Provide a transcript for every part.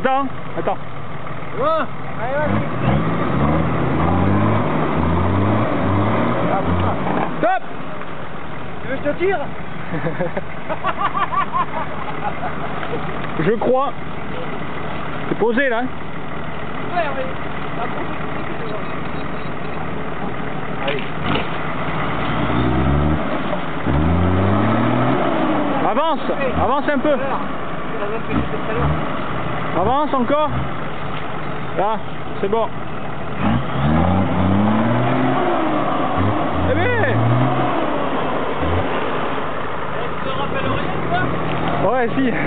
Attends, attends. Bon, allez, vas-y. Stop. Tu veux que je te tire? Je crois. C'est posé là. Ouais, Hervé. Allez. Avance, avance un peu. Avance encore. Là, c'est bon. Eh bien. Tu te rappelles rien, toi? Ouais, si.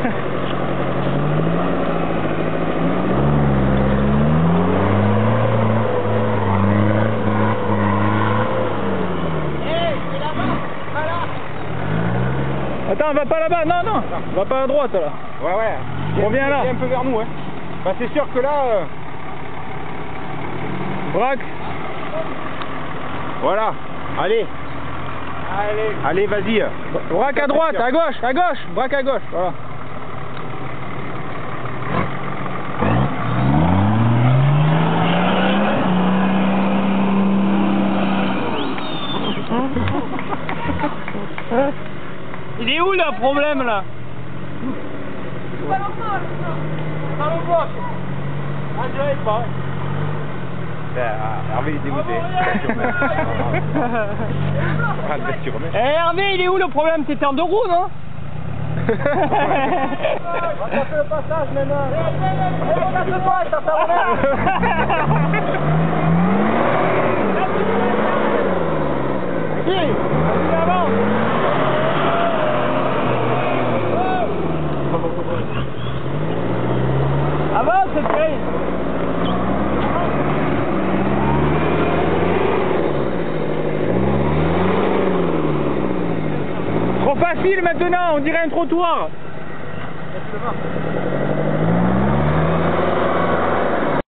Attends, va pas là-bas, non, non, va pas à droite là. Ouais, ouais. Reviens là. Viens un peu vers nous, hein. Bah, c'est sûr que là. Braque. Voilà. Allez. Allez. Allez, vas-y. Braque à droite, à gauche, braque à gauche, voilà. Il est où le problème là? Pas longtemps, là. Dans le bloc. Ah, je dirais pas. Hervé il est dégoûté. Tu remets. Eh Hervé, il est où le problème? T'étais en deux roues, non? On va taper le passage maintenant. On passe pas, ça fait Vas-y, avance. Avance, c'est vrai. Trop facile maintenant, on dirait un trottoir.